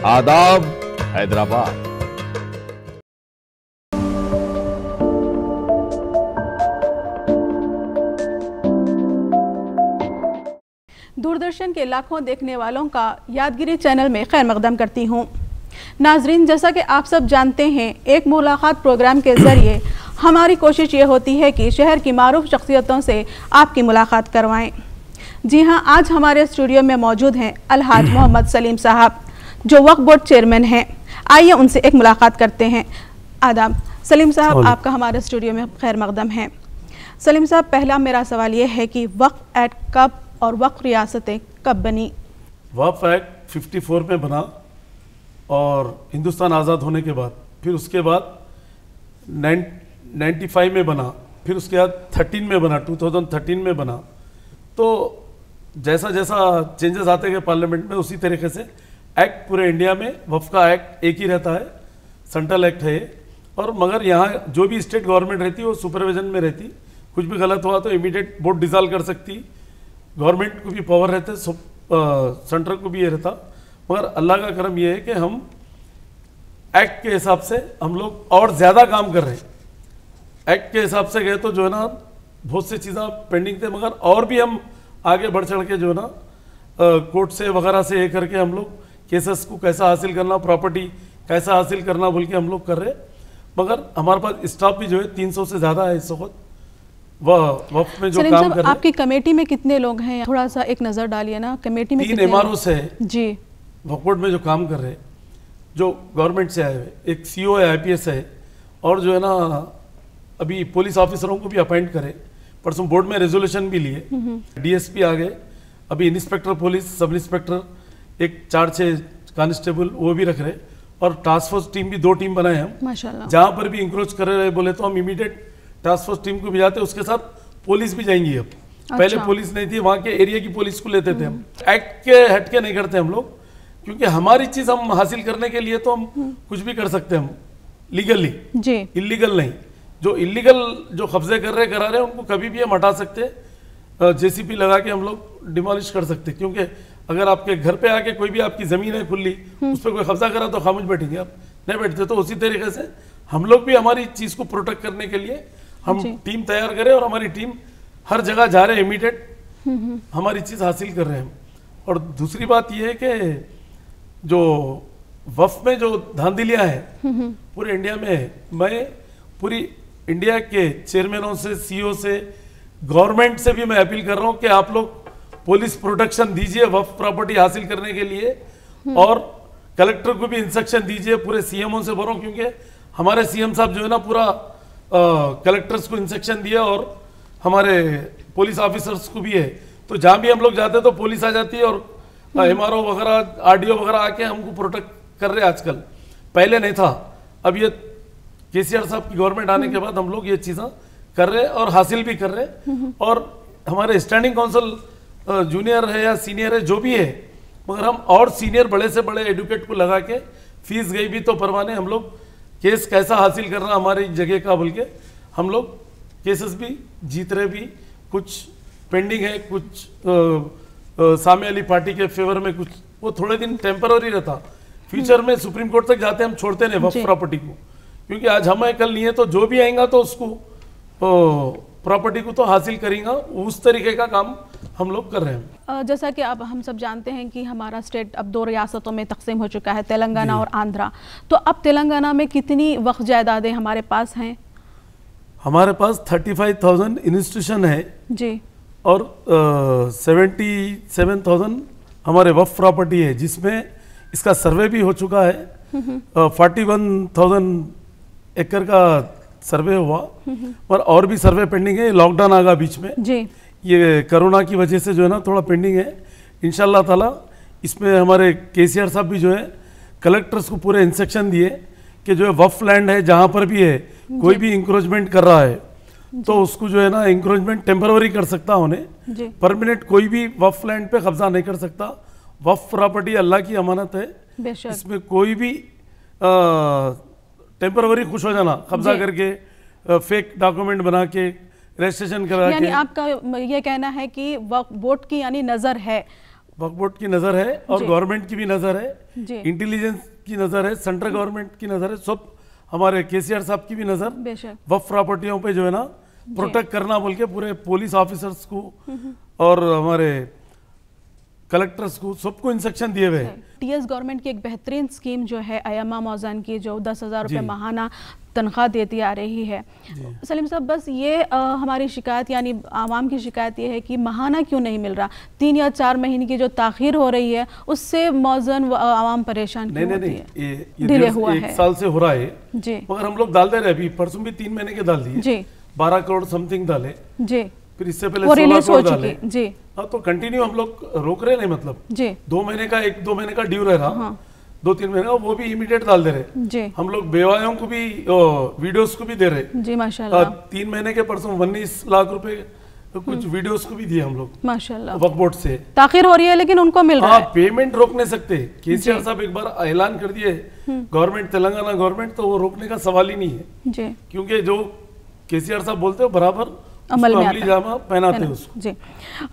आदाब हैदराबाद। दूरदर्शन के लाखों देखने वालों का यादगिरी चैनल में खैर मकदम करती हूँ। नाजरीन, जैसा कि आप सब जानते हैं, एक मुलाकात प्रोग्राम के ज़रिए हमारी कोशिश ये होती है कि शहर की मारूफ शख्सियतों से आपकी मुलाकात करवाएं। जी हाँ, आज हमारे स्टूडियो में मौजूद हैं अलहाज मोहम्मद सलीम साहब, जो वक्फ बोर्ड चेयरमैन हैं। आइए उनसे एक मुलाकात करते हैं। आदाब सलीम साहब, आपका हमारे स्टूडियो में खैर मकदम है। सलीम साहब, पहला मेरा सवाल ये है कि वक्फ एक्ट कब और वक्फ रियासतें कब बनी? वक्फ एक्ट 54 में बना और हिंदुस्तान आज़ाद होने के बाद, फिर उसके बाद 95 में बना, फिर उसके बाद 13 में बना, 2013 में बना। तो जैसा जैसा चेंजेस आते गए पार्लियामेंट में, उसी तरीके से एक्ट पूरे इंडिया में वक्फ का एक्ट एक ही रहता है, सेंट्रल एक्ट है। और मगर यहाँ जो भी स्टेट गवर्नमेंट रहती है वो सुपरविजन में रहती, कुछ भी गलत हुआ तो इमीडिएट बोर्ड डिसॉल्व कर सकती, गवर्नमेंट को भी पावर रहते, सेंट्रल को भी ये रहता। मगर अल्लाह का करम ये है कि हम एक्ट के हिसाब से हम लोग और ज़्यादा काम कर रहे हैं। एक्ट के हिसाब से गए तो जो है ना बहुत सी चीज़ें पेंडिंग थे, मगर और भी हम आगे बढ़ चढ़ के जो है ना कोर्ट से वगैरह से ये करके हम लोग केसेस को कैसा हासिल करना, प्रॉपर्टी कैसा हासिल करना बोल के हम लोग कर रहे। मगर हमारे पास स्टाफ भी जो है 300 से ज़्यादा है इस वक्त वक्त में जो काम कर रहे हैं। आपकी कमेटी में कितने लोग हैं? थोड़ा सा एक नज़र डालिए ना, कमेटी में 3 MROs है जी वक्फ बोर्ड में जो काम कर रहे हैं, जो गवर्नमेंट से आए हुए। एक CO है, IPS है, और जो है ना अभी पुलिस ऑफिसरों को भी अपॉइंट करे। परसों बोर्ड में रेजोल्यूशन भी लिए, DSP आ गए, अभी इंस्पेक्टर पुलिस, सब इंस्पेक्टर, एक 4-6 कांस्टेबल वो भी रख रहे। और टास्क फोर्स टीम भी 2 टीम बनाए हम, माशाल्लाह। जहाँ पर भी इंक्रोच कर रहे बोले तो हम इमीडिएट टास्क फोर्स टीम को भी जाते, उसके साथ पुलिस भी जाएंगी। अब पहले पुलिस नहीं थी, वहाँ के एरिया की पुलिस को लेते थे हम। एक्ट के हटके नहीं करते हम लोग, क्योंकि हमारी चीज़ हम हासिल करने के लिए तो हम कुछ भी कर सकते हैं, हम लीगली जी, इलीगल नहीं। जो इलीगल जो कब्जे कर रहे करा रहे उनको कभी भी हम हटा सकते, JCP लगा के हम लोग डिमोलिश कर सकते। क्योंकि अगर आपके घर पे आके कोई भी आपकी ज़मीन है खुली, उस पर कोई कब्जा करा तो खामोश बैठेंगे आप? नहीं बैठते। तो उसी तरीके से हम लोग भी हमारी चीज़ को प्रोटेक्ट करने के लिए हम टीम तैयार करें, और हमारी टीम हर जगह जा रहे हैं, इमीडिएट हमारी चीज़ हासिल कर रहे हैं। और दूसरी बात यह है कि जो वक्फ में जो धांधलियाँ हैं पूरे इंडिया में है, मैं पूरी इंडिया के चेयरमैनों से, CEO से, गवर्नमेंट से भी मैं अपील कर रहा हूँ कि आप लोग पुलिस प्रोटेक्शन दीजिए वक्फ प्रॉपर्टी हासिल करने के लिए, और कलेक्टर को भी इंस्ट्रक्शन दीजिए, पूरे CMO से बोलो, क्योंकि हमारे CM साहब जो है ना पूरा कलेक्टर्स को इंस्ट्रक्शन दिया, और हमारे पुलिस ऑफिसर्स को भी है। तो जहाँ भी हम लोग जाते हैं तो पुलिस आ जाती है, और MRO वगैरह, RDO वगैरह आके हमको प्रोटेक्ट कर रहे हैं आजकल। पहले नहीं था, अब ये KCR साहब की गवर्नमेंट आने के बाद हम लोग ये चीज़ें कर रहे हैं और हासिल भी कर रहे हैं। और हमारे स्टैंडिंग काउंसिल जूनियर है या सीनियर है जो भी है, मगर हम और सीनियर बड़े से बड़े एडवोकेट को लगा के, फीस गई भी तो परवाने, हम लोग केस कैसा हासिल करना हमारी जगह का बोल के हम लोग केसेस भी जीत रहे, भी कुछ पेंडिंग है, कुछ सामने वाली पार्टी के फेवर में, कुछ वो थोड़े दिन टेम्पररी रहता, फ्यूचर में सुप्रीम कोर्ट तक जाते हम छोड़ते नहीं वक्फ प्रॉपर्टी को, क्योंकि आज हमें कल नहीं है तो जो भी आएगा तो उसको प्रॉपर्टी को तो हासिल करेंगे। उस तरीके का काम हम लोग कर रहे हैं। जैसा कि अब हम सब जानते हैं कि हमारा स्टेट अब 2 रियासतों में तकसीम हो चुका है, तेलंगाना और आंध्रा। तो अब तेलंगाना में कितनी वक्फ जायदादें हमारे पास हैं? हमारे पास 35,000 इंस्टीट्यूशन है जी, और 77,000 हमारे वक्फ प्रॉपर्टी है, जिसमें इसका सर्वे भी हो चुका है। 41,000 एकड़ का सर्वे हुआ, और भी सर्वे पेंडिंग है। लॉकडाउन आ गया बीच में जी, ये कोरोना की वजह से जो है ना थोड़ा पेंडिंग है। इंशाल्लाह ताला इसमें हमारे KCR साहब भी जो है कलेक्टर्स को पूरे इंस्ट्रक्शन दिए कि जो है वक्फ लैंड है जहाँ पर भी है कोई भी इंक्रोचमेंट कर रहा है तो उसको जो है ना इंक्रोचमेंट टेम्पररी कर सकता उन्हें, परमानेंट कोई भी वक्फ लैंड पे कब्जा नहीं कर सकता। वक्फ प्रॉपर्टी अल्लाह की अमानत है, इसमें कोई भी टेम्पररी खुश हो जाना, कब्जा करके फेक डॉक्यूमेंट बना के रजिस्ट्रेशन करा के। यानी आपका ये कहना है कि वक्फ बोर्ड की यानी नज़र है वक्फ बोर्ड की नज़र है और जी। गवर्नमेंट की भी नज़र है, जी इंटेलिजेंस की नज़र है, सेंट्रल गवर्नमेंट की नज़र है, सब हमारे केसीआर साहब की भी नज़र बेशक वक्फ प्रॉपर्टियों पे जो है ना प्रोटेक्ट करना बोल के पूरे पुलिस ऑफिसर्स को और हमारे कलेक्टर्स को सबको इंस्ट्रक्शन दिए हुए हैं। टीएस गवर्नमेंट की एक बेहतरीन स्कीम जो है अय्यमा मौजान की, जो 10,000 रुपये जी। माहाना तनख्वाह देती आ रही है। सलीम साहब, बस ये हमारी शिकायत यानी आवाम की शिकायत ये है कि माहाना क्यों नहीं मिल रहा? 3 या 4 महीने की जो ताखीर हो रही है उससे मौजन व आवाम परेशान क्यों होती है? ये डिले हुआ एक है। साल से हो रहा है, जी मगर हम लोग डालते रहे। अभी परसों भी 3 महीने के डाल दिए, जी 12 करोड़ समथिंग डाले, जी फिर इससे पहले वो 16 रिलीज हो करोड़ डाले। चुकी। जी हाँ, तो कंटिन्यू हम लोग रोक रहे नहीं, मतलब जी 2 महीने का 1-2 महीने का ड्यू रह रहा, हाँ 2-3 महीने का, वो भी इमीडिएट डाल दे रहे। जी हम लोग बेवायों को भी वीडियोस को भी दे रहे। जी माशाल्लाह 3 महीने के परसों 19 लाख रुपए कुछ वीडियोस को भी दिए हम लोग माशाल्लाह। वक्फ बोर्ड से। ताखिर हो रही है लेकिन उनको मिल रहा हाँ, है। पेमेंट रोक नहीं सकते। केसीआर साहब एक बार ऐलान कर दिए गवर्नमेंट, तेलंगाना गवर्नमेंट, तो वो रोकने का सवाल ही नहीं है, जी क्योंकि जो केसीआर साहब बोलते हो बराबर अमल में अमली आता है। जामा पहनाते हैं उसको। जी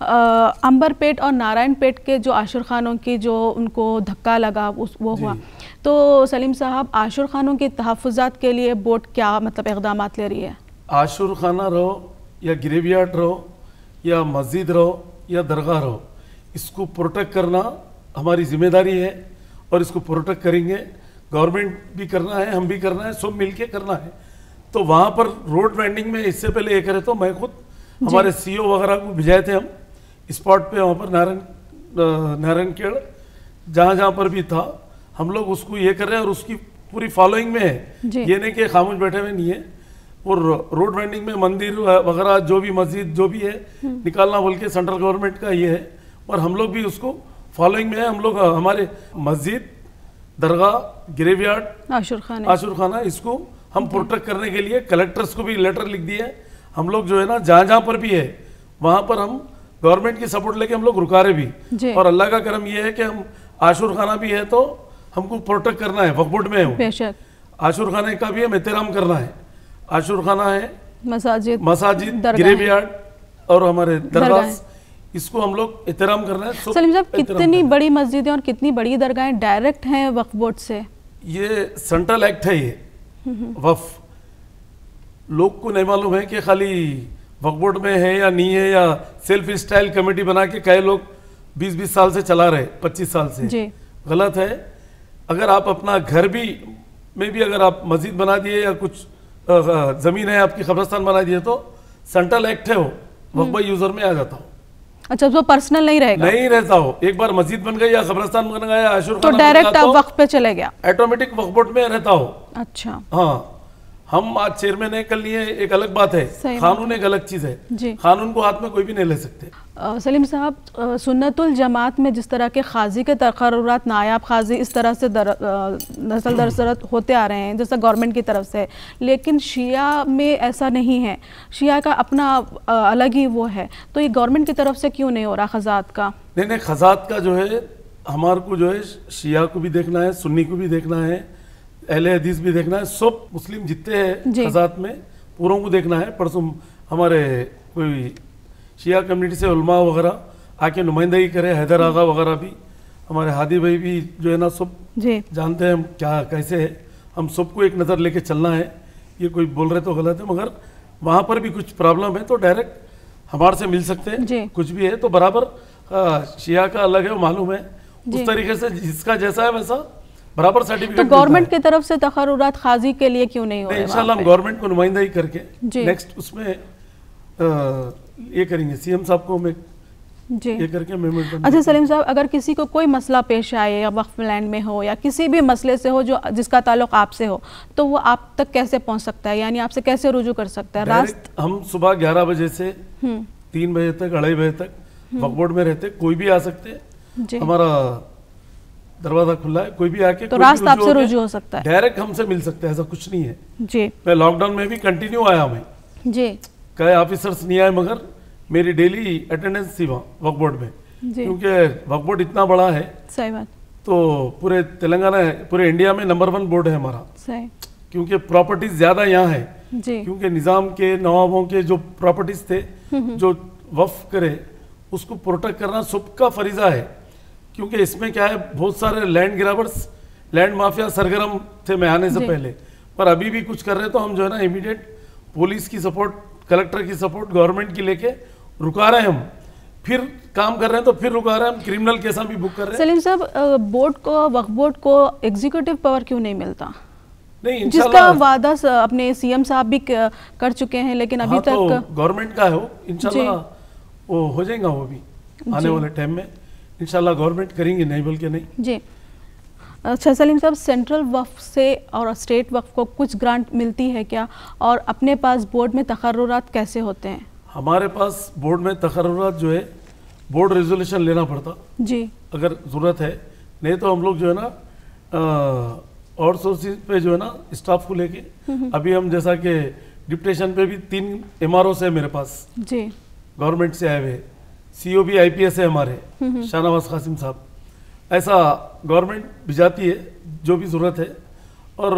अंबरपेट और नारायणपेट के जो आशुर खानों की जो उनको धक्का लगा वो जी। हुआ, तो सलीम साहब आशुर खानों के तहफ़्फ़ुज़ात के लिए बोर्ड क्या मतलब इक़दाम ले रही है? आशुर खाना रहो या ग्रेवयार्ड रहो या मस्जिद रहो या दरगाह रहो, इसको प्रोटेक्ट करना हमारी जिम्मेदारी है और इसको प्रोटेक्ट करेंगे। गवर्नमेंट भी करना है, हम भी करना है, सब मिलके करना है। तो वहाँ पर रोड वेंडिंग में इससे पहले ये करे तो मैं खुद हमारे सीईओ वगैरह को भिजाए थे हम स्पॉट पे, वहाँ पर नारायणखेड़ जहाँ जहाँ पर भी था हम लोग उसको ये कर रहे हैं और उसकी पूरी फॉलोइंग में है। जी। ये नहीं कि खामोश बैठे हुए नहीं है, और रोड वेंडिंग में मंदिर वगैरह जो भी मस्जिद जो भी है निकालना बोल के सेंट्रल गवर्नमेंट का ये है, और हम लोग भी उसको फॉलोइंग में है। हम लोग हमारे मस्जिद, दरगाह, ग्रेवयार्ड, आशुर खाना, इसको हम प्रोटेक्ट करने के लिए कलेक्टर्स को भी लेटर लिख दिए। हम लोग जो है ना जहाँ जहाँ पर भी है वहाँ पर हम गवर्नमेंट की सपोर्ट लेके हम लोग रुका रहे जी। भी, और अल्लाह का करम ये है कि हम आशुर खाना भी है तो हमको प्रोटेक्ट करना है। वक्फ बोर्ड में है, बेशक आशुर खाने का भी हम एहतराम करना है। आशुर खाना है, मसाजिद, ग्रेवयार्ड और हमारे दरगाह, दरगाह, इसको हम लोग एहतराम करना है। सलीम साहब, कितनी बड़ी मस्जिदें और कितनी बड़ी दरगाहें डायरेक्ट हैं वक्फ बोर्ड से? ये सेंट्रल एक्ट है, ये वक्फ लोग को नहीं मालूम है कि खाली वक्फ बोर्ड में है या नहीं है, या सेल्फ स्टाइल कमेटी बना के कई लोग 20-20 साल से चला रहे, 25 साल से। जी गलत है। अगर आप अपना घर भी में भी अगर आप मस्जिद बना दिए या कुछ जमीन है आपकी कब्रिस्तान बना दिए तो सेंट्रल एक्ट है, वो वक्फ बाई यूजर में आ जाता हो। अच्छा, तो पर्सनल नहीं रहेगा? नहीं रहता हो। एक बार मस्जिद बन गई या कब्रिस्तान बन गया या आशुर तो डायरेक्ट आप वक्फ पे चले गया, ऑटोमेटिक वक्फ बोर्ड में रहता हो। अच्छा हाँ, हम आज चेयरमैन है, कल लिए एक अलग बात है, सही कानून एक अलग चीज है। जी। कानून को हाथ में कोई भी नहीं ले सकते। सलीम साहब, सुन्नतुल जमात में जिस तरह के खाजी के तकर्रुरात, नायाब खाजी इस तरह से नस्ल दरसरत होते आ रहे हैं जैसा गवर्नमेंट की तरफ से, लेकिन शिया में ऐसा नहीं है। शिया का अपना अलग ही वो है, तो ये गवर्नमेंट की तरफ से क्यों नहीं हो रहा खजात का? नहीं, खजात का जो है हमारे को जो है शिया को भी देखना है, सुन्नी को भी देखना है, अहले हदीस भी देखना है, सब मुस्लिम जितने हैं खजात में पूरों को देखना है। परसों हमारे कोई शिया कम्युनिटी से उलमा वगैरह आके नुमाइंदगी करे, हैदर आगा वगैरह भी, हमारे हादी भाई भी जो है ना सब जी जानते हैं हम क्या कैसे है। हम सबको एक नज़र लेके चलना है। ये कोई बोल रहे तो गलत है, मगर वहाँ पर भी कुछ प्रॉब्लम है तो डायरेक्ट हमारे से मिल सकते हैं। कुछ भी है तो बराबर शिया का अलग है, वो मालूम है। उस तरीके से जिसका जैसा है वैसा बराबर सर्टिफिकेट। तो गवर्नमेंट की तरफ से तकर्रुरात खाजी के लिए क्यों नहीं हो रहे? इंशाल्लाह हम गवर्नमेंट को नुमाइंदगी करके नेक्स्ट उसमें ये करेंगे, सीएम साहब को हमें जी ये करके मेमोरेंडम। अच्छा सलीम साहब, अगर किसी को कोई मसला पेश आए या वक्फ लैंड में हो या किसी भी मसले से हो जो जिसका ताल्लुक आपसे हो, तो वो आप तक कैसे पहुंच सकता है, यानी आपसे कैसे रुजू कर सकता है? हम सुबह 11 बजे से 3 बजे तक 2:30 बजे तक वक्फ बोर्ड में रहते, कोई भी आ सकते हैं। हमारा दरवाजा खुला है, कोई भी आके तो रास्ता आपसे रुजू हो सकता है, डायरेक्ट हमसे मिल सकते हैं, ऐसा कुछ नहीं है जी। मैं लॉकडाउन में भी कंटिन्यू आया, मैं जी कई ऑफिसर्स नहीं आए, मगर मेरी डेली अटेंडेंस थी वहाँ वक्फ बोर्ड में, क्योंकि वक्फ बोर्ड इतना बड़ा है। सही बात। तो पूरे तेलंगाना, पूरे इंडिया में नंबर 1 बोर्ड है हमारा। सही। क्योंकि प्रॉपर्टीज ज्यादा यहाँ है जी। क्योंकि निजाम के नवाबों के जो प्रॉपर्टीज थे जो वक्फ करे उसको प्रोटेक्ट करना सबका फरीजा है। क्योंकि इसमें क्या है, बहुत सारे लैंड ग्रैबर्स, लैंड माफिया सरगर्म थे मैं आने से पहले, पर अभी भी कुछ कर रहे हैं, तो हम जो है ना इमीडिएट पुलिस की सपोर्ट, कलेक्टर की सपोर्ट, गवर्नमेंट की लेके रुका रहे हैं हम, फिर काम कर रहे हैं तो फिर रुका रहे हैं हम, क्रिमिनल केस भी बुक कर रहे हैं। सलीम साहब, बोर्ड को, वक्फ बोर्ड को एग्जीक्यूटिव पावर क्यों नहीं मिलता? नहीं, जिसका वादा अपने सीएम साहब भी कर चुके हैं, लेकिन अभी तक तो गवर्नमेंट का है वो, इंशाल्लाह वो हो जाएगा, वो भी आने वाले टाइम में इंशाल्लाह गवर्नमेंट करेंगे, नहीं बोल के नहीं जी। अच्छा सलीम साहब, सेंट्रल वक्फ से और स्टेट वक्फ को कुछ ग्रांट मिलती है क्या, और अपने पास बोर्ड में तकर्रुरात कैसे होते हैं? हमारे पास बोर्ड में तकर्रुरात जो है बोर्ड रेजोल्यूशन लेना पड़ता जी, अगर ज़रूरत है, नहीं तो हम लोग जो है ना और सोर्सेज पे जो है ना स्टाफ को लेके, अभी हम जैसा कि डिप्टेशन पे भी 3 MRO है मेरे पास जी, गवर्नमेंट से आए हुए, CO भी IPS है हमारे शाहनवाज कासिम साहब, ऐसा गवर्नमेंट भिजाती है जो भी ज़रूरत है। और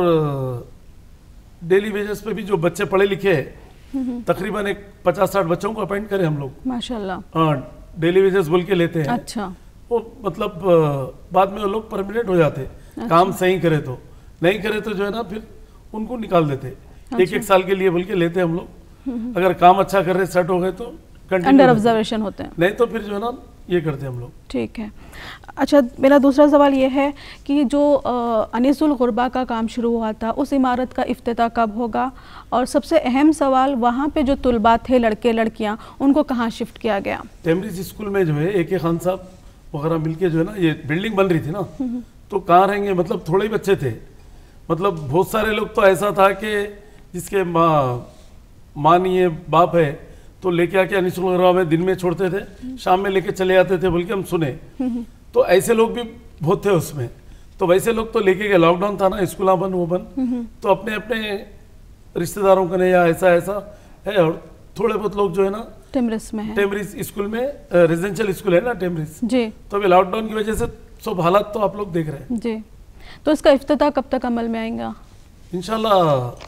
डेली बेसिस पे भी जो बच्चे पढ़े लिखे हैं, तकरीबन एक 50-60 बच्चों को अपॉइंट करें हम लोग माशाल्लाह, डेली वेजेस बोल के लेते हैं। अच्छा, वो मतलब बाद में वो लोग परमानेंट हो जाते, काम सही करे तो, नहीं करे तो जो है ना फिर उनको निकाल देते, एक साल के लिए बोल के लेते हम लोग, अगर काम अच्छा कर रहे, सेट हो गए तो अंडर ऑब्जर्वेशन होते हैं, नहीं तो फिर जो है ना ये करते हम लोग। ठीक है। अच्छा, मेरा दूसरा सवाल ये है कि जो अनीसुल गुरबा का काम शुरू हुआ था, उस इमारत का इफ्तिताह कब होगा, और सबसे अहम सवाल, वहाँ पे जो तुलबा थे, लड़के लड़कियाँ, उनको कहाँ शिफ्ट किया गया? टेम्ब्रिज स्कूल में जो है AK खान साहब वगैरह मिलके जो है ना, ये बिल्डिंग बन रही थी ना, तो कहाँ रहेंगे, मतलब थोड़े ही बच्चे थे, मतलब बहुत सारे लोग तो ऐसा था कि जिसके माँ नहीं है, बाप है, तो लेके आके अनीसुल गुरबा में दिन में छोड़ते थे, शाम में लेके चले जाते थे बोल के हम सुने, तो ऐसे लोग भी बहुत थे उसमें, तो वैसे लोग तो लेके गए, लॉकडाउन था ना, स्कूल बंद वो बंद, तो अपने अपने रिश्तेदारों का नहीं, या ऐसा ऐसा है, और थोड़े बहुत लोग जो है ना टेम्ब्रिज में है, टेम्ब्रिज स्कूल में, रेजिडेंशियल स्कूल है ना टेम्ब्रिज जी, तो अभी लॉकडाउन की वजह से सब हालात तो आप लोग देख रहे हैं जी, तो इसका इफ्तिताह कब तक अमल में आएगा? इंशाल्लाह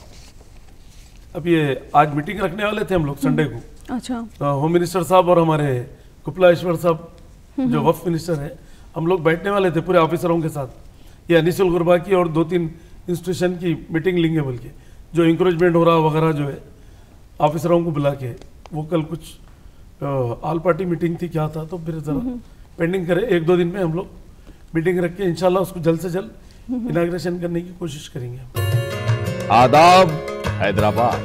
अब ये आज मीटिंग रखने वाले थे हम लोग संडे को, अच्छा, होम मिनिस्टर साहब और हमारे कुपलाश्वर साहब जो वक्फ मिनिस्टर है, हम लोग बैठने वाले थे पूरे ऑफिसरों के साथ, ये अनीसुल गुरबा की और 2-3 इंस्टीट्यूशन की मीटिंग लेंगे बोल के, जो इंक्रोचमेंट हो रहा वगैरह जो है, ऑफिसरों को बुला के, वो कल कुछ ऑल पार्टी मीटिंग थी क्या था, तो फिर ज़रा पेंडिंग करे, 1-2 दिन में हम लोग मीटिंग रख के इंशाल्लाह उसको जल्द से जल्द इनाग्रेशन करने की कोशिश करेंगे। आदाब हैदराबाद।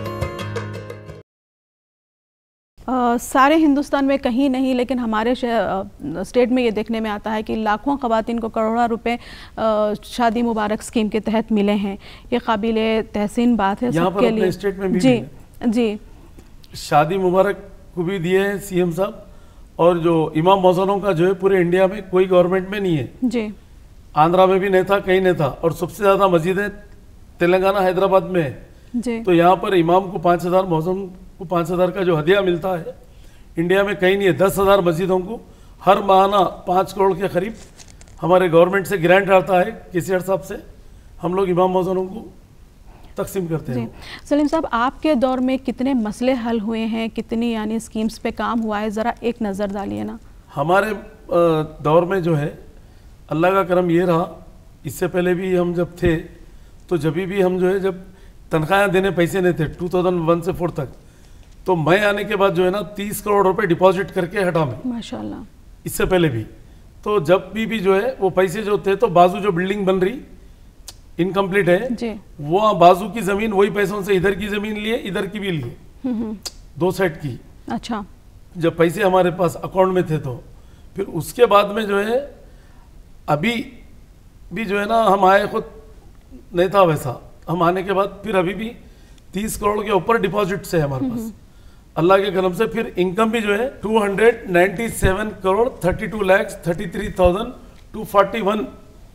सारे हिंदुस्तान में कहीं नहीं, लेकिन हमारे स्टेट में ये देखने में आता है कि लाखों ख़वातीन को करोड़ों रुपए शादी मुबारक स्कीम के तहत मिले हैं। ये काबिल तहसीन बात है सबके लिए। स्टेट में भी जी जी, शादी मुबारक को भी दिए हैं CM साहब, और जो इमाम मौज़नों का जो है पूरे इंडिया में कोई गवर्नमेंट में नहीं है जी, आंध्रा में भी नहीं था, कहीं नहीं था, और सबसे ज़्यादा मस्जिदें तेलंगाना हैदराबाद में है जी, तो यहाँ पर इमाम को 5,000, मौज़न को 5,000 का जो हदिया मिलता है, इंडिया में कहीं नहीं है। 10,000 मस्जिदों को हर माहाना 5 करोड़ के करीब हमारे गवर्नमेंट से ग्रांट आता है, KCR साहब से, हम लोग इमाम मौज़नों को तकसीम करते हैं। सलीम साहब, आपके दौर में कितने मसले हल हुए हैं, कितनी यानी स्कीम्स पे काम हुआ है, ज़रा एक नज़र डालिए ना। हमारे दौर में जो है अल्लाह का करम ये रहा, इससे पहले भी हम जब थे तो जब भी हम जो है, जब तनख्वाहें देने पैसे नहीं थे 2001 से 4 तक, तो मैं आने के बाद जो है ना 30 करोड़ रुपए डिपॉजिट करके हटा मैं, माशाल्लाह। इससे पहले भी तो जब भी जो है वो पैसे जो थे, तो बाजू जो बिल्डिंग बन रही इनकम्प्लीट है जी, वो बाजू की जमीन वही पैसों से इधर की जमीन लिए, इधर की भी लिए, 2 सेट की। अच्छा, जब पैसे हमारे पास अकाउंट में थे, तो फिर उसके बाद में जो है अभी भी जो है ना, हम आए खुद नहीं था वैसा, हम आने के बाद फिर अभी भी 30 करोड़ के ऊपर डिपॉजिट से है हमारे पास, अल्लाह के करम से। फिर इनकम भी जो है 297 करोड़ 32 लाख 33,241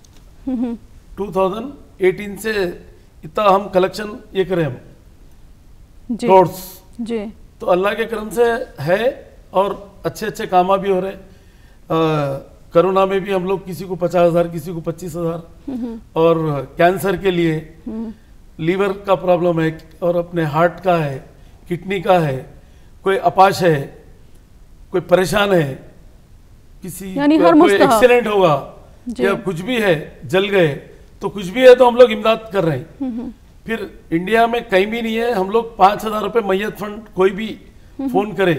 2018 से इतना हम कलेक्शन ये करें हम जी करोड्स, जी, तो अल्लाह के करम से है, और अच्छे अच्छे काम भी हो रहे। कोरोना में भी हम लोग किसी को 50,000, किसी को 25,000, और कैंसर के लिए, लीवर का प्रॉब्लम है, और अपने हार्ट का है, किडनी का है, कोई अपाश है, कोई परेशान है, किसी यानी का हर कोई मुस्तहक। एक्सीडेंट होगा जी। या कुछ भी है, जल गए तो कुछ भी है तो हम लोग इमदाद कर रहे हैं। फिर इंडिया में कहीं भी नहीं है, हम लोग 5,000 रुपए मैयत फंड कोई भी फोन करे,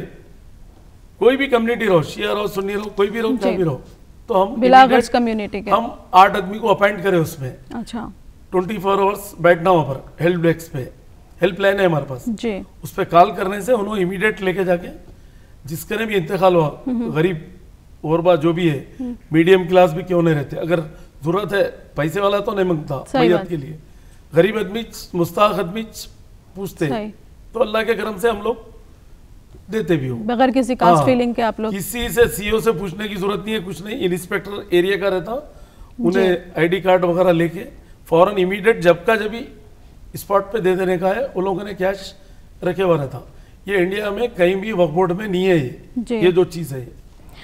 कोई भी कम्युनिटी रहो, शिया रहो, सुन्नी रहो, कोई भी रहो, क्या जी। भी रहो, तो हम बिलागर्स immediate कम्युनिटी के। हम 8 आदमी को अपॉइंट करें उसमें, अच्छा 24 आवर्स बैठना वहाँ पर हेल्प डेस्क पे, हेल्पलाइन है हमारे पास, जी। उस पर कॉल करने से उन्होंने इमीडिएट लेके जाके जिसका ने भी इंतकाल हुआ, गरीब औरबा जो भी है, मीडियम क्लास भी क्यों नहीं रहते, अगर जरूरत है, पैसे वाला तो नहीं मांगता सही मैयत बात। के लिए, गरीब आदमी मुस्ताक आदमी पूछते सही। तो अल्लाह के करम से हम लोग देते भी हो। बगैर किसी कास्ट हाँ, फीलिंग के आप लोग। किसी से सीओ से पूछने की जरूरत नहीं है, कुछ नहीं, इंस्पेक्टर एरिया का रहता, उन्हें आईडी कार्ड वगैरह लेके फौरन इमीडिएट जब का जब स्पॉट पे दे देने का है, उन लोगों ने कैश रखे हुआ रहता। ये इंडिया में कहीं भी वक्फ बोर्ड में नहीं है जी। ये जो चीज़ है।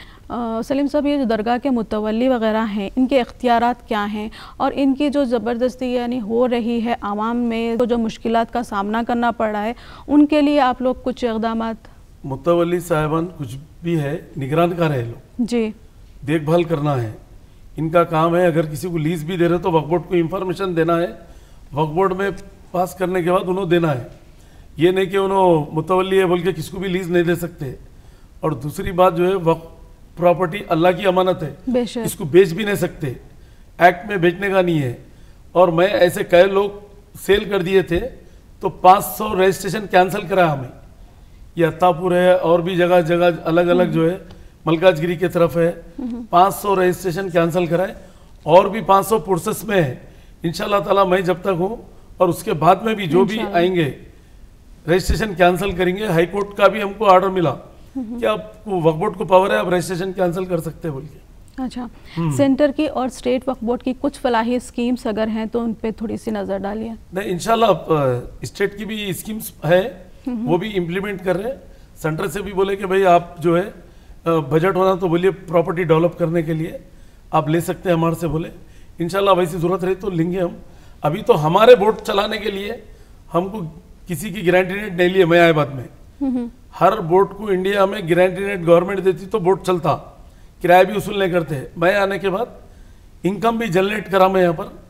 सलीम साहब, ये जो दरगाह के मुतवल्ली वगैरह हैं, इनके इख्तियारात क्या हैं और इनकी जो ज़बरदस्ती यानी हो रही है आवाम में, जो मुश्किलात का सामना करना पड़ रहा है, उनके लिए आप लोग कुछ इक़दामात? मुतवल्ली साहिबान कुछ भी है, निगरान का रहे लोग, जी। देखभाल करना है, इनका काम है। अगर किसी को लीज भी दे रहे तो वक्फ बोर्ड को इंफॉर्मेशन देना है, वक्फ बोर्ड में पास करने के बाद उन्होंने देना है। ये नहीं कि उन्होंने मुतवल्ली है बोल के किसको भी लीज नहीं दे सकते। और दूसरी बात जो है, वक्फ प्रॉपर्टी अल्लाह की अमानत है, बेशक। इसको बेच भी नहीं सकते, एक्ट में बेचने का नहीं है। और मैं ऐसे कई लोग सेल कर दिए थे तो 500 रजिस्ट्रेशन कैंसिल करा हमें, ये अत्तापुर है और भी जगह जगह अलग अलग जो है, मलकाजगिरी की तरफ है, 500 रजिस्ट्रेशन कैंसिल कराए और भी 500 प्रोसेस में है। इंशाल्लाह ताला मैं जब तक हूँ और उसके बाद में भी जो भी आएंगे रजिस्ट्रेशन कैंसिल करेंगे। हाई कोर्ट का भी हमको ऑर्डर मिला कि आपको वक्फ बोर्ड को पावर है, आप रजिस्ट्रेशन कैंसिल कर सकते हैं बोल के। अच्छा, सेंटर की और स्टेट वक्फ बोर्ड की कुछ फलाही स्कीम्स अगर हैं तो उन पे थोड़ी सी नज़र डालिए। नहीं, इंशाल्लाह स्टेट की भी स्कीम्स है, वो भी इम्प्लीमेंट कर रहे हैं। सेंटर से भी बोले कि भाई आप जो है बजट होना तो बोलिए, प्रॉपर्टी डेवलप करने के लिए आप ले सकते हैं हमारे से, बोले इंशाल्लाह वैसी ज़रूरत रही तो लेंगे हम। अभी तो हमारे बोर्ड चलाने के लिए हमको किसी की गारंटी नेट नहीं लिए। मैं आए बाद में हर बोर्ड को इंडिया में गारंटी नेट गवर्नमेंट देती तो बोर्ड चलता, किराया भी वसूल नहीं करते। मैं आने के बाद इनकम भी जनरेट करा मैं यहाँ पर,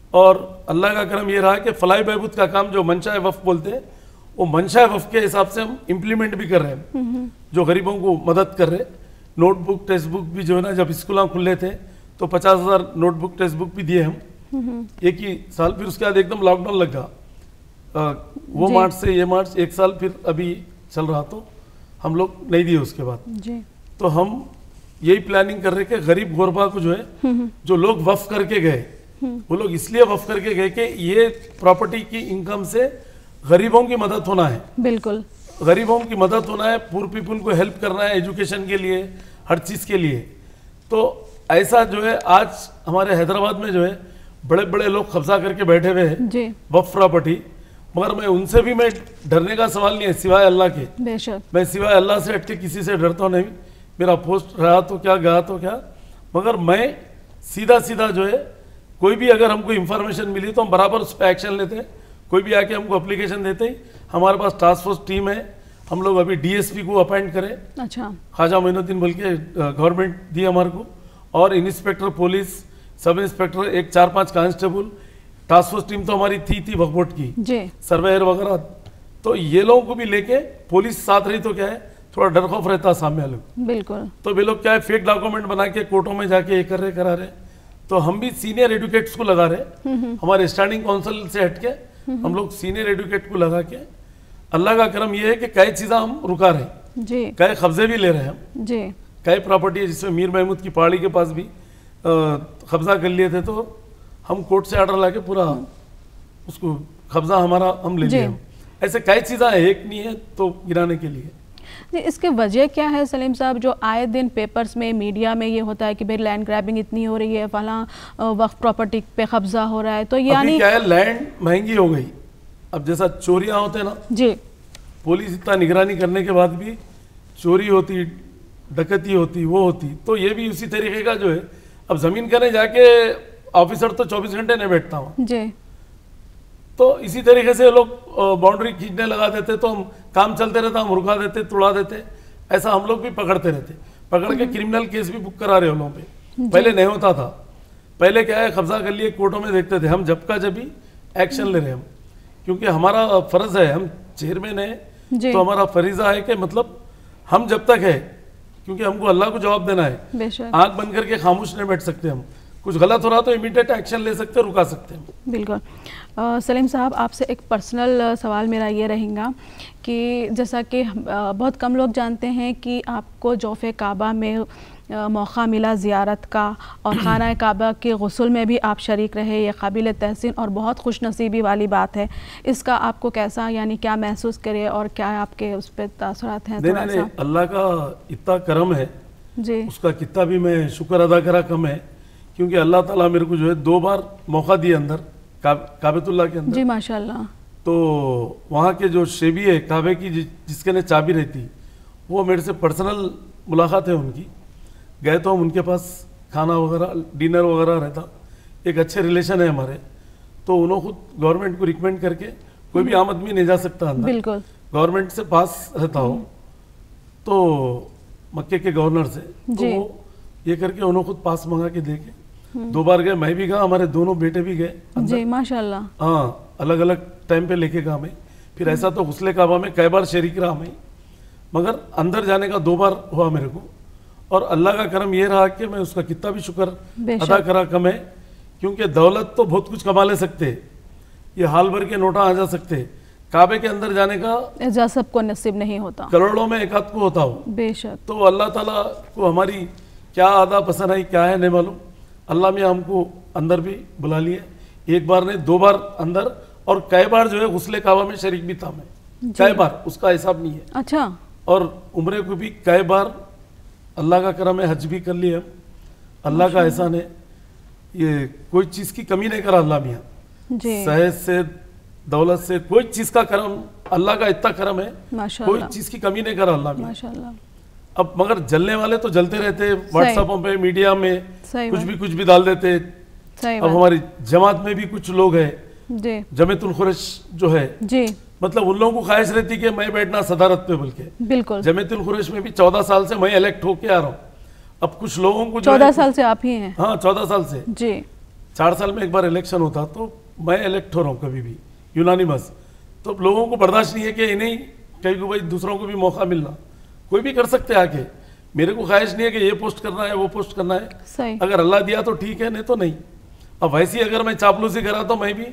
और अल्लाह का करम ये रहा कि फलाई बहबूद का काम जो मंशा वफ़ बोलते हैं, वो मंशा वफ़ के हिसाब से हम इम्प्लीमेंट भी कर रहे हैं, जो गरीबों को मदद कर रहे। नोटबुक टेक्स्ट बुक भी जो है ना, जब स्कूल खुले थे तो 50,000 नोटबुक टेक्स्ट बुक भी दिए हम एक ही साल। फिर उसके बाद एकदम लॉकडाउन लग गया, वो मार्च से ये मार्च, एक साल फिर अभी चल रहा, तो हम लोग नहीं दिए उसके बाद जी। तो हम यही प्लानिंग कर रहे कि गरीब गुरबा को जो है, जो लोग वफ़ करके गए, वो लोग इसलिए वफ़ करके गए कि ये प्रॉपर्टी की इनकम से गरीबों की मदद होना है। बिल्कुल, गरीबों की मदद होना है, पुअर पीपल को हेल्प करना है, एजुकेशन के लिए, हर चीज़ के लिए। तो ऐसा जो है आज हमारे हैदराबाद में जो है बड़े बड़े लोग कब्जा करके बैठे हुए हैं जी। वफ़ प्रॉपर्टी, मगर मैं उनसे भी मैं डरने का सवाल नहीं है सिवाय अल्लाह के। बेशक। मैं सिवाय अल्लाह से हट के किसी से डरता नहीं। मेरा पोस्ट रहा तो क्या, गया तो क्या, मगर मैं सीधा सीधा जो है, कोई भी अगर हमको इंफॉर्मेशन मिली तो हम बराबर उस पर एक्शन लेते हैं। कोई भी आके हमको एप्लीकेशन देते ही, हमारे पास टास्क फोर्स टीम है, हम लोग अभी डीएसपी को अपॉइंट करें, अच्छा, ख्वाजा मोइनुद्दीन बोल के गवर्नमेंट दी हमारे को, और इंस्पेक्टर पुलिस, सब इंस्पेक्टर, एक 4-5 कांस्टेबल, टास्क फोर्स टीम तो हमारी थी वक्फ बोर्ड की, जी। सर्वेयर वगैरह। तो ये लोगों को भी लेके पुलिस साथ रही तो क्या है, थोड़ा डर खौफ रहता सामने लोग। बिल्कुल। तो वे लोग क्या है, फेक डॉक्यूमेंट बना के कोर्टों में जाके ये कर रहे करा रहे। तो हम भी सीनियर एडवोकेट्स को लगा रहे, हमारे स्टैंडिंग काउंसिल से हटके हम लोग सीनियर एडवोकेट को लगा के, अल्लाह का करम ये है कि कई चीज़ें हम रुका रहे, जी। कई कब्जे भी ले रहे हैं हम। जी। कई प्रॉपर्टी है जिसमें मीर महमूद की पहाड़ी के पास भी कब्जा कर लिए थे, तो हम कोर्ट से ऑर्डर लाके पूरा उसको कब्जा हमारा हम ले लिए। ऐसे कई चीज़ें हैं, एक नहीं है तो गिराने के लिए। इसके वजह क्या है सलीम साहब, जो आए दिन पेपर्स में, मीडिया में ये होता है कि भाई लैंड ग्रैबिंग इतनी हो रही है, फलां वक्फ प्रॉपर्टी पे कब्जा हो रहा है, तो यानी क्या है, लैंड महंगी हो गई। अब जैसा चोरियां होते हैं ना जी, पुलिस इतना निगरानी करने के बाद भी चोरी होती, डकैती होती, वो होती, तो ये भी उसी तरीके का जो है। अब जमीन करने जाके ऑफिसर तो 24 घंटे नहीं बैठता वहाँ जी, तो इसी तरीके से लोग बाउंड्री खींचने लगा देते, तो हम काम चलते रहता, हम रुका देते, तोड़ा देते, ऐसा हम लोग भी पकड़ते रहते। पकड़ के क्रिमिनल केस भी बुक करा रहे हैं उन लोगों पे। पहले नहीं होता था, पहले क्या है कब्जा कर लिए कोर्टों में देखते थे, हम जब का जब ही एक्शन ले रहे हैं हम, क्योंकि हमारा फर्ज है, हम चेयरमैन है तो हमारा फरीजा है कि मतलब हम जब तक है, क्योंकि हमको अल्लाह को जवाब देना है, आंख बंद करके खामोश नहीं बैठ सकते हम, कुछ गलत हो रहा तो इमीडिएट एक्शन ले सकते हैं, रुका सकते हैं। बिल्कुल। सलीम साहब, आपसे एक पर्सनल सवाल मेरा ये रहेगा कि जैसा कि बहुत कम लोग जानते हैं कि आपको जौफ़े काबा में मौका मिला ज़ियारत का, और खाना काबा के गुस्ल में भी आप शरीक रहे, ये काबिल तहसीन और बहुत खुशनसीबी वाली बात है। इसका आपको कैसा यानी क्या महसूस करे और क्या आपके उस पर तासुरात हैं? नहीं, अल्लाह का इतना करम है जी, उसका कितना भी मैं शुक्र अदा करा कम है, क्योंकि अल्लाह ताला मेरे को जो है 2 बार मौका दिया अंदर काबेतुल्लाह के अंदर। जी माशाल्लाह। तो वहाँ के जो शेबी है काबे की जिसके ने चाबी रहती, वो मेरे से पर्सनल मुलाकात है उनकी, गए तो हम उनके पास खाना वगैरह डिनर वगैरह रहता, एक अच्छे रिलेशन है हमारे। तो उन्होंने खुद गवर्नमेंट को रिकमेंड करके, कोई भी आम आदमी नहीं जा सकता अंदर, बिल्कुल गवर्नमेंट से पास रहता हो, तो मक्के के गवर्नर से, तो वो ये करके उन्होंने खुद पास मंगा के दे के 2 बार गए, मैं भी गया, हमारे दोनों बेटे भी गए जी माशाल्लाह। हाँ, अलग अलग टाइम पे लेके गया मैं, फिर ऐसा तो गुस्ले काबा में कई बार शरीक रहा मैं, मगर अंदर जाने का 2 बार हुआ मेरे को, और अल्लाह का करम ये रहा कि मैं उसका कितना भी शुक्र अदा करा कम है, क्योंकि दौलत तो बहुत कुछ कमा ले सकते, ये हाल भर के नोटा आ जा सकते, काबे के अंदर जाने का एजाज़त सबको नसीब नहीं होता, करोड़ों में एक आध को होता हो बेशक। तो अल्लाह ताला को हमारी क्या आदा पसंद आई क्या है नहीं मालूम, अल्लाह में हमको अंदर भी बुला लिए, 1 बार नहीं 2 बार अंदर, और कई बार जो है गुस्ले काबा में शरीक भी था मैं, कई बार, उसका हिसाब नहीं है। अच्छा। और उम्रे को भी कई बार अल्लाह का करम है, हज भी कर लिए हम, अल्लाह का एहसान है, ये कोई चीज की कमी नहीं करा अल्लाह मियाँ, सेहत से दौलत से कोई चीज का करम, अल्लाह का इतना करम है, कोई चीज की कमी नहीं करा अल्लाह मियाँ। अब मगर जलने वाले तो जलते रहते, व्हाट्सएपों पे मीडिया में कुछ भी डाल देते। अब हमारी जमात में भी कुछ लोग हैं, जमीयतुल खुरैश जो है जी, मतलब उन लोगों को ख्वाहिश रहती कि मैं बैठना सदारत पे, बल्कि बिल्कुल जमीयतुल खुरैश में भी 14 साल से मैं इलेक्ट होके आ रहा हूँ। अब कुछ लोगों को 14 साल से आप ही हैं? हाँ 14 साल से जी। 4 साल में एक बार इलेक्शन होता, तो मैं इलेक्ट हो रहा हूँ कभी भी यूनानिमस, तो लोगों को बर्दाश्त नहीं है कि इन्हें कहीं को भाई दूसरों को भी मौका मिलना, कोई भी कर सकते आके, मेरे को ख्वाहिश नहीं है कि ये पोस्ट करना है वो पोस्ट करना है, सही। अगर अल्लाह दिया तो ठीक है, नहीं तो नहीं। अब वैसे ही अगर मैं चापलूसी करा तो मैं भी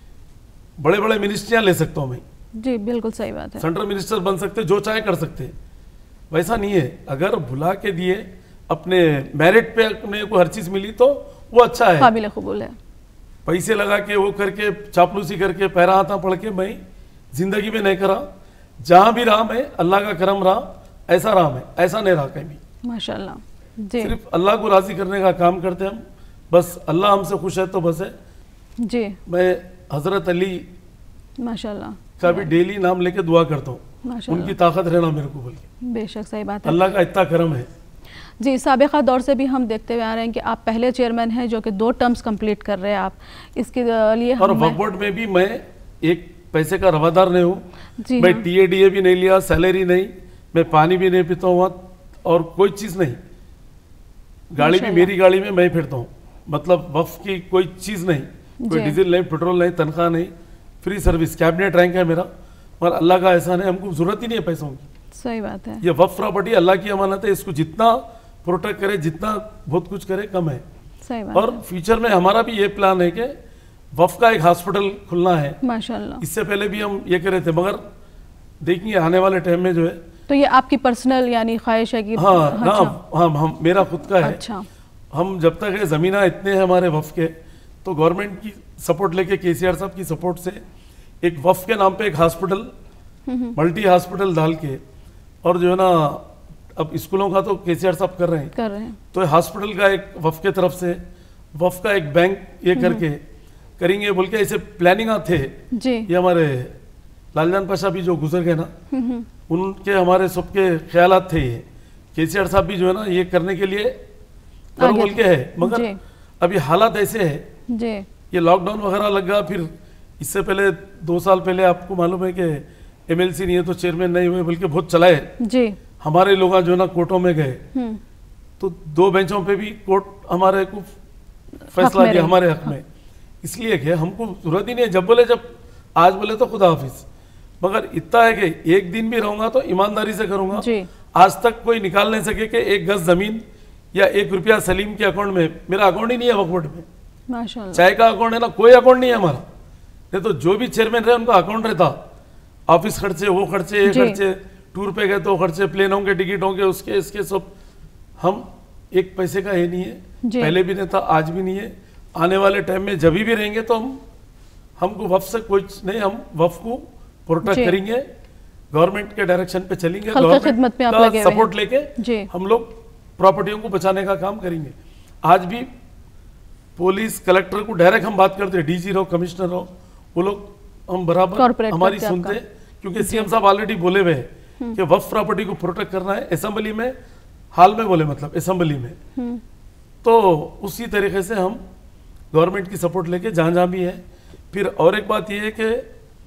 बड़े बड़े मिनिस्ट्रियां ले सकता हूँ मैं जी, बिल्कुल सही बात है, सेंट्रल मिनिस्टर बन सकते, जो चाहे कर सकते, वैसा नहीं है। अगर बुला के दिए अपने मेरिट पे अपने को हर चीज मिली तो वो अच्छा है, काबिल कबूल है। पैसे लगा के वो करके चापलूसी करके पैरा हाथा पढ़ के मैं जिंदगी में नहीं करा, जहां भी रहा मैं अल्लाह का करम रहा, ऐसा रहा मैं, ऐसा नहीं रहा कहीं भी माशाल्लाह जी। सिर्फ अल्लाह को राजी करने का काम करते हम, बस अल्लाह हमसे खुश है तो बस है जी। मैं हजरत अली माशाल्लाह का भी डेली नाम लेके दुआ करता हूँ, उनकी ताकत रहना मेरे को, बल्कि बेशक सही बात है, अल्लाह का इतना करम है जी। साबिका दौर से भी हम देखते हुए आ रहे हैं कि आप पहले चेयरमैन हैं जो कि 2 टर्म्स कंप्लीट कर रहे हैं आप, इसके लिए और वक्फ बोर्ड में भी मैं एक पैसे का रवादार नहीं हूँ, मैं TADA भी नहीं लिया, सैलरी नहीं, मैं पानी भी नहीं पीता हूँ और कोई चीज़ नहीं, गाड़ी भी मेरी गाड़ी में मैं फिरता हूँ, मतलब वक्फ की कोई चीज़ नहीं, कोई डीजल नहीं, पेट्रोल नहीं, तनख्वाह नहीं, फ्री सर्विस, कैबिनेट रैंक है मेरा, और अल्लाह का एहसान है, हमको जरूरत ही नहीं है पैसों की। सही बात है, ये वक्फ प्रॉपर्टी अल्लाह की अमानत है, इसको जितना प्रोटेक्ट करे, जितना बहुत कुछ करे कम है। सही बात और फ्यूचर में हमारा भी ये प्लान है कि वक्फ का एक हॉस्पिटल खुलना है माशाल्लाह, इससे पहले भी हम ये कर रहे थे, मगर देखिए आने वाले टाइम में जो है, तो ये आपकी पर्सनल यानी ख्वाहिश है कि हाँ हम मेरा खुद का है। अच्छा। हम जब तक है ज़मीना इतने हैं हमारे वक्फ के, तो गवर्नमेंट की सपोर्ट लेके KCR साहब की सपोर्ट से एक वक्फ के नाम पे एक हॉस्पिटल, मल्टी हॉस्पिटल डाल के, और जो है ना अब स्कूलों का तो KCR साहब कर रहे हैं, तो हॉस्पिटल का एक वक्फ के तरफ से, वक्फ का एक बैंक ये करके करेंगे बोल के ऐसे प्लानिंग थे जी। ये हमारे लालजान पाशा भी जो गुजर गए ना, उनके हमारे सबके ख्यालात थे, ये KCR साहब भी जो है ना ये करने के लिए बोल के है, मगर अभी हालात ऐसे है जी। ये लॉकडाउन वगैरह लगा, फिर इससे पहले 2 साल पहले आपको मालूम है कि MLC नहीं है तो चेयरमैन नहीं हुए, बल्कि बहुत चलाए जी। हमारे लोग जो है ना कोर्टों में गए, तो 2 बेंचों पे भी कोर्ट हमारे को फैसला दिया हमारे हक में। इसलिए कि हमको जरूरत ही नहीं है, जब आज बोले तो खुदा हाफिज, मगर इतना है कि एक दिन भी रहूंगा तो ईमानदारी से करूंगा। आज तक कोई निकाल नहीं सके कि 1 गज जमीन या 1 रुपया सलीम के अकाउंट में, मेरा अकाउंट ही नहीं है वक्फ बोर्ड में, माशाल्लाह। चाय का अकाउंट है ना, कोई अकाउंट नहीं है हमारा। नहीं तो जो भी चेयरमैन रहे उनका अकाउंट रहता, ऑफिस खर्चे, वो खर्चे, ये खर्चे, टूर पे गए तो खर्चे, प्लेनों के टिकटों के, उसके इसके सब। हम 1 पैसे का ये नहीं है, पहले भी नहीं था, आज भी नहीं है, आने वाले टाइम में जब भी रहेंगे तो हमको वक्फ से कुछ नहीं, हम वक्फ को प्रोटेक्ट करेंगे, गवर्नमेंट के डायरेक्शन पे चलेंगे, गवर्नमेंट का सपोर्ट लेके हम लोग प्रॉपर्टियों को बचाने का काम करेंगे। आज भी पुलिस कलेक्टर को डायरेक्ट हम बात करते हैं, डीजी रहो, कमिश्नर रहो, वो लोग हम बराबर हमारी सुनते हैं, क्योंकि सीएम साहब ऑलरेडी बोले हुए हैं कि वक्फ प्रॉपर्टी को प्रोटेक्ट करना है। असेंबली में हाल में बोले, मतलब असेंबली में, तो उसी तरीके से हम गवर्नमेंट की सपोर्ट लेके जहां जहां भी है। फिर और एक बात यह है कि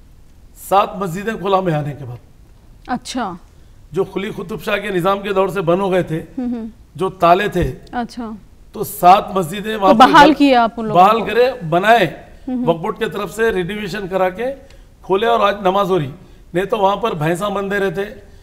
7 मस्जिदें खुला में आने के बाद, अच्छा, जो खुली कुतुब शाह के निजाम के दौर से बंद हो गए थे, जो ताले थे, अच्छा, तो 7 मस्जिदें वहां बहाल किया, आप लोगों बहाल करे, बनाए, वक्फ बोर्ड की तरफ से रिनोवेशन करा के खोले, और आज नमाज हो रही। नहीं तो वहां पर भैंसा बंधे रहते,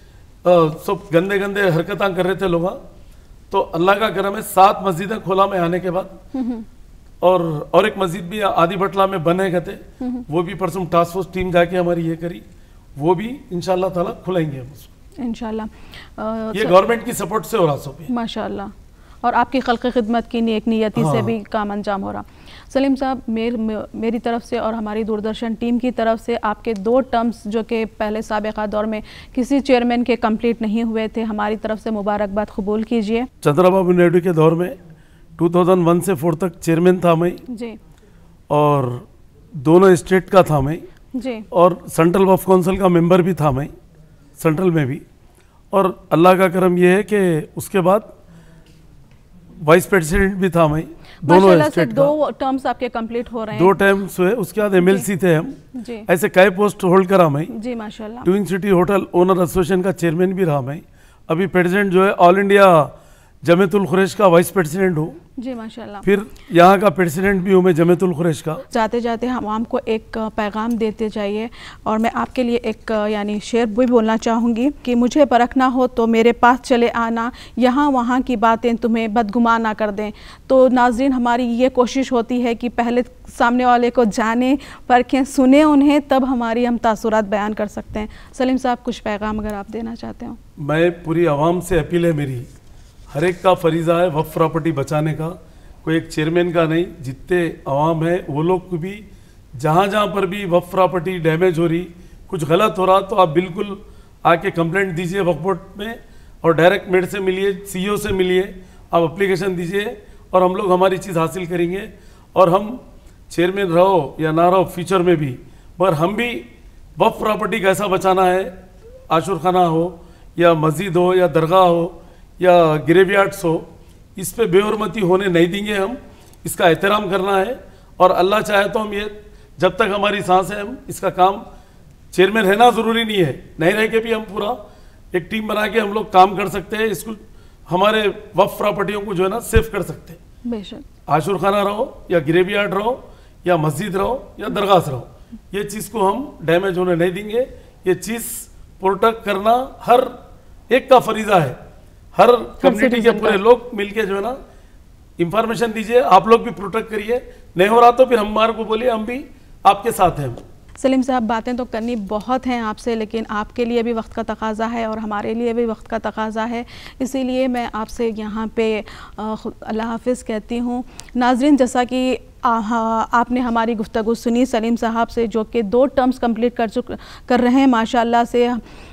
सब गंदे गंदे हरकतां कर रहे थे लोग। तो अल्लाह का करम है, 7 मस्जिदें खुला में आने के बाद, और एक मस्जिद भी आदि बटला में बने गए थे, वो भी परसों टास्क फोर्स टीम जाके हमारी ये करी, वो भी इंशाल्लाह ताला खुलेंगे हम उसको इंशाल्लाह। ये गवर्नमेंट की सपोर्ट से हो रहा सब माशाल्लाह, और आपकी खल्क़ खिदमत की नेक नियति से भी काम अंजाम हो रहा। सलीम साहब, मेरी तरफ से और हमारी दूरदर्शन टीम की तरफ से आपके 2 टर्म्स जो कि पहले साबिक़ा दौर में किसी चेयरमैन के कंप्लीट नहीं हुए थे, हमारी तरफ से मुबारकबाद कबूल कीजिए। चंद्रबाबू नायडू के दौर में 2001 से 4 तक चेयरमैन था मैं जी, और दोनों स्टेट का था मैं जी, और सेंट्रल वक्फ काउंसिल का मेंबर भी था मैं, सेंट्रल में भी। और अल्लाह का करम ये है कि उसके बाद वाइस प्रेसिडेंट भी था मैं, दोनों स्टेट का। 2 टर्म्स आपके कंप्लीट हो रहे हैं। 2 टर्म्स हुए, उसके बाद एमएलसी थे हम जी। ऐसे कई पोस्ट होल्ड करा मैं जी, माशाल्लाह। Twin city hotel owner association का चेयरमैन भी रहा मैं। अभी प्रेसिडेंट जो है ऑल इंडिया जमीयतुल खुरैश का वाइस प्रेसिडेंट हूँ जी, माशाल्लाह। फिर यहाँ का प्रेसिडेंट भी हूँ मैं जमीयतुल खुरैश का। जाते जाते हम आपको एक पैगाम देते जाइए, और मैं आपके लिए एक यानी शेर भी बोलना चाहूँगी कि मुझे परखना हो तो मेरे पास चले आना, यहाँ वहाँ की बातें तुम्हें बदगुमान ना कर दें। तो नाज़रीन, हमारी ये कोशिश होती है कि पहले सामने वाले को जाने, परखें, सुने उन्हें, तब हमारी हम तासुरात बयान कर सकते हैं। सलीम साहब, कुछ पैगाम अगर आप देना चाहते हो। मैं पूरी आवाम से अपील है मेरी, हर एक का फरीज़ा है वक्फ प्रॉपर्टी बचाने का, कोई एक चेयरमैन का नहीं, जितने अवाम है वो लोग को भी जहाँ जहाँ पर भी वक्फ प्रॉपर्टी डैमेज हो रही, कुछ गलत हो रहा, तो आप बिल्कुल आके कंप्लेंट दीजिए वक्फ बोर्ड में, और डायरेक्ट मेरे से मिलिए, सीईओ से मिलिए, आप एप्लीकेशन दीजिए, और हम लोग हमारी चीज़ हासिल करेंगे। और हम चेयरमैन रहो या ना रहो फ्यूचर में भी, मगर हम भी वक्फ प्रॉपर्टी कैसा बचाना है, आशुर खाना हो या मस्जिद हो या दरगाह हो या ग्रेवयार्ड्स हो, इस पे बेहरमती होने नहीं देंगे हम, इसका एहतराम करना है। और अल्लाह चाहे तो हम ये, जब तक हमारी सांस है, हम इसका काम, चेयरमैन रहना ज़रूरी नहीं है, नहीं रह के भी हम पूरा एक टीम बना के हम लोग काम कर सकते हैं, इसको हमारे वक्फ प्रॉपर्टियों को जो है ना सेफ कर सकते हैं। बेशक आशुर खाना रहो या ग्रेवयार्ड रहो या मस्जिद रहो या दरगाह रहो, ये चीज़ को हम डैमेज होने नहीं देंगे। ये चीज़ प्रोटेक्ट करना हर एक का फरीज़ा है, हर कम्युनिटी के पूरे लोग मिलके जो है ना इंफॉर्मेशन दीजिए, आप लोग भी प्रोटेक्ट करिए। नहीं हो रहा तो फिर हमारे को बोलिए, हम भी आपके साथ हैं। सलीम साहब, बातें तो करनी बहुत हैं आपसे, लेकिन आपके लिए भी वक्त का तकाजा है और हमारे लिए भी वक्त का तकाजा है, इसीलिए मैं आपसे यहाँ पे अल्लाह हाफिज़ कहती हूँ। नाज़रीन, जैसा कि आपने हमारी गुफ्तगू सुनी सलीम साहब से, जो कि 2 टर्म्स कंप्लीट कर रहे हैं माशाल्लाह से।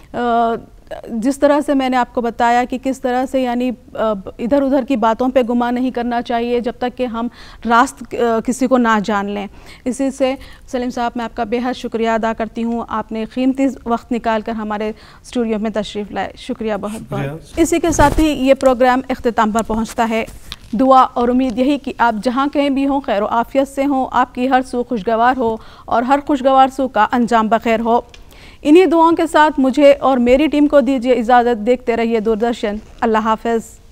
जिस तरह से मैंने आपको बताया कि किस तरह से यानी इधर उधर की बातों पे गुमान नहीं करना चाहिए जब तक कि हम रास्त किसी को ना जान लें। इसी से सलीम साहब, मैं आपका बेहद शुक्रिया अदा करती हूँ, आपने कीमती वक्त निकाल कर हमारे स्टूडियो में तशरीफ़ लाए, शुक्रिया बहुत बहुत। इसी के साथ ही ये प्रोग्राम इख्तिताम पर पहुँचता है। दुआ और उम्मीद यही कि आप जहाँ कहीं भी हों खैर आफ़ियत से हों, आपकी हर सू खुशगवार हो और हर खुशगवार सू का अंजाम बखैर हो। इन्हीं दुआओं के साथ मुझे और मेरी टीम को दीजिए इजाज़त। देखते रहिए दूरदर्शन। अल्लाह हाफ़िज़।